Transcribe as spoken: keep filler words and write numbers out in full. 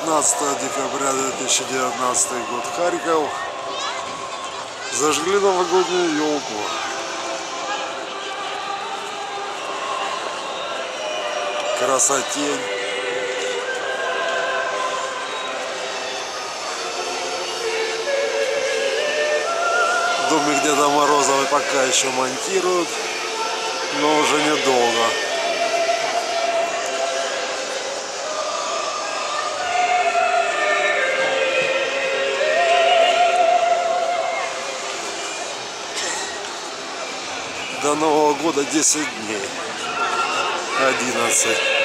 девятнадцатое декабря две тысячи девятнадцатый год, Харьков. Зажгли новогоднюю елку. Красотень. Домик Деда Морозова пока еще монтируют, но уже недолго. До Нового года десять дней. одиннадцать.